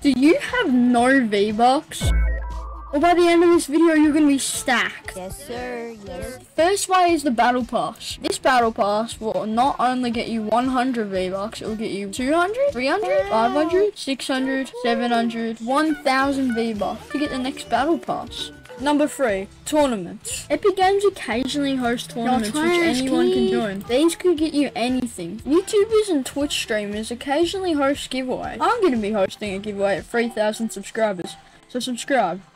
Do you have no V-Bucks? Well, by the end of this video, you're going to be stacked. Yes, sir. Yes. First way is the Battle Pass. This Battle Pass will not only get you 100 V-Bucks, it will get you 200, 300, 500, 600, 700, 1000 V-Bucks to get the next Battle Pass. Number 3, tournaments. Epic Games occasionally host tournaments which anyone can join. These could get you anything. YouTubers and Twitch streamers occasionally host giveaways. I'm going to be hosting a giveaway at 3,000 subscribers, so subscribe.